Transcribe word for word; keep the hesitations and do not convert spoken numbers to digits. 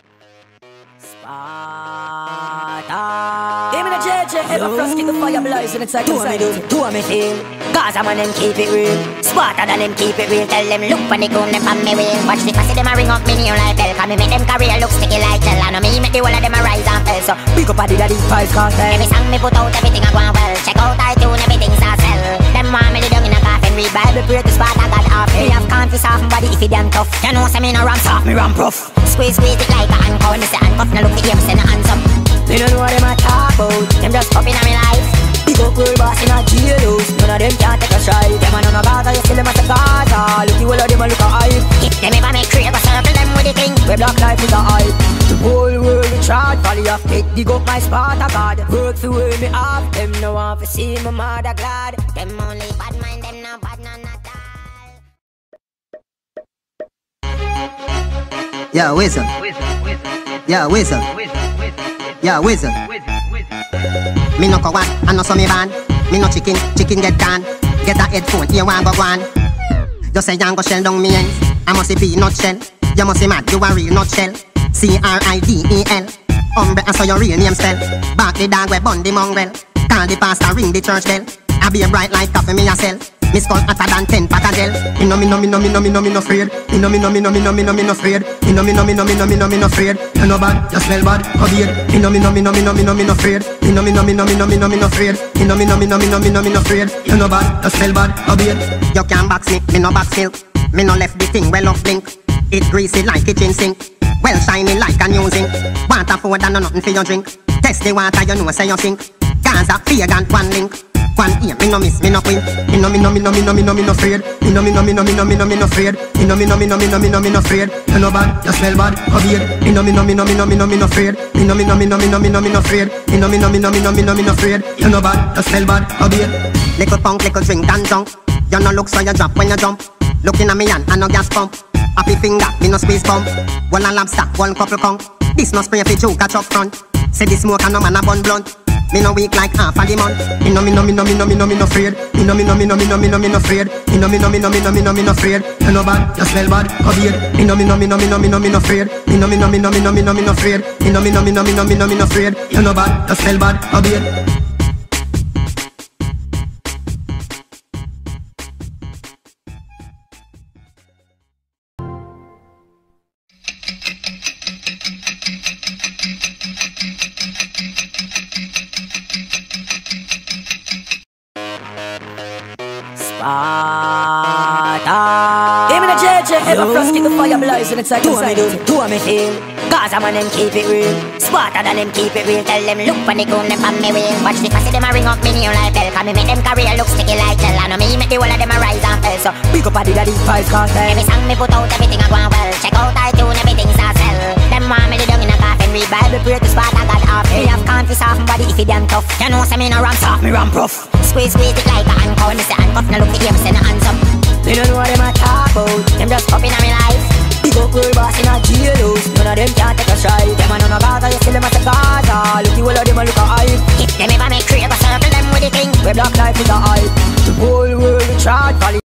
Sparta. Give me the J J, ever frost kick the fire blazing inside the side. Do me feel, Gaza man them keep it real. Sparta than them keep it real. Tell them look when they go them from me wheel. Watch the fussy them a ring up me name like bell. Cause me make them career look sticky like gel. And me make the whole of them a rise and fell. So big up a the deep five cartel. Every song me put out everything I go well. Check out iTunes everything's a sell. Them want me lay down in a coffin. Read Bible pray to Sparta God off. Me have confidence off my body if it damn tough. You know say me no ram soft, me ram rough. Squeeze squeeze it like a handcuff. Me say handcuff no look for game say no handsome. They don't know what them a talk about. Them just up in my life. Big up world boss in a jailhouse. None of them can't take a stride. Them a none of Gaza, you see them at the Gaza. Look the whole of them a look a hype. If them ever make crave a circle them with the king. Where black life is a hype. The whole world we charge. Valley of Tech, dig up my Sparta God. Work for where me off. Them no want to see my mother glad. Them only bad mind, them no bad none at all. Yeah, wizard. Yeah, wizard. Yeah, wizard. Me no go one, and no so me ban. Me no chicken, chicken get gone. Get a headphone, you want go one. You say you go shell down me ends. I must be nutshell. You must be mad, you a real nutshell. C R I D E L. Umbre and so your real name spell. Back the dog we bun the mongrel. Call the pastor, ring the church bell. I be a bright like coffee me a sell. Me skull hotter than ten pack of gel. Me no me no me no me no me no me no afraid. Me no me no me no me no me no me no afraid. Me no me no me no me no me no me no afraid. You no bad, you smell bad, obeyed. Me no me no me no me no me no me no afraid. Me no me no me no me no me no me no afraid. Me no me no me no me no me no me no afraid. You no bad, you smell bad, obeyed. You can't box me, me no box milk. Me no left the thing well up blink. It greasy like kitchen sink. Well shiny like a new zinc. Water food and no nothing for your drink. Test the water, you know say you sink. Gaza, vegan, one link. One ear, me no miss, me no queen. Me no me no me no me no me no me no afraid. Me no me no me no me no me no me no afraid. Me no me no me no me no me no me no afraid. You no bad, you smell bad, obeyed. Me no me no me no me no me no me no afraid. Me no me no me no me no me no me no afraid. Me no me no me no me no me no me no afraid. You no bad, you smell bad, obeyed. Little punk, little drink and junk. You no look so you drop when you jump. Looking at me hand and no gas pump. Happy finger, me no squeeze pump. One a lobster, one couple conch. This no spray fi joke catch up front. Say the smoke and no man a bun blunt. Me no weak like half of the month. Me no me no me no me no me no me no afraid. Me no me no me no me no me no me no afraid. Me no me no me no me no me no me no afraid. You no bad, you smell bad, obeyed. Me no me no me no me no me no me no afraid. Me no me no me no me no me no me no afraid. Me no me no me no me no me no me no afraid. You no bad, you smell bad, obeyed. Sparta. Give me the J J, ever frost kick the fire blazing inside the side. Do me feel, Gaza man them keep it real. Sparta than them keep it real. Tell them look when they go them from me wheel. Watch the fussy them a ring up me name like bell. Cause me make them career look sticky like gel. And me make the whole of them a rise and fell. So big up a the deep five cartel. every song me put out everything I go well. Check out iTunes everything's a sell. Them want me lay down in a coffin. Read Bible pray to Sparta God off. Me have confidence off my body if it damn tough. You know say me no ram soft, me ram rough. Squeeze squeeze it like a handcuff. Me say handcuff no look for game say no handsome. They don't know what them a talk about. Them just up in my life. Big up world boss in a jailhouse. None of them can't take a stride. Them a none of Gaza, you see them at the Gaza. Look the whole of them a look a hype. If them ever make crave a circle them with the king. Where black life is a hype. The whole world we charge.